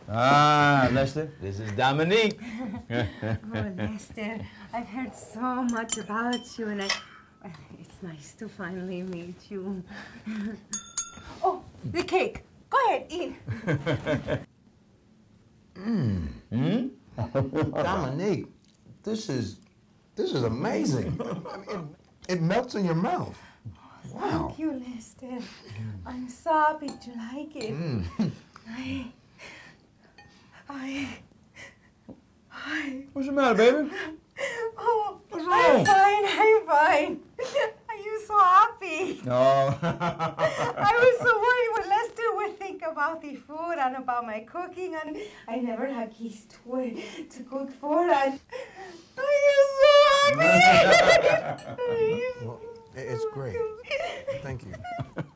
Ah, Lester, this is Dominique. Oh, Lester, I've heard so much about you, and it's nice to finally meet you. Oh, the cake. Go ahead, eat. Dominique, this is amazing. I mean, it melts in your mouth. Wow. Thank you, Lester. I'm so happy to like it. What's the matter, baby? Oh, What's wrong? I'm fine. Are you so happy? No. I was so worried what Lester would think about the food and about my cooking, and I never had keys to cook for, and I am so happy. Well, it's great. Thank you.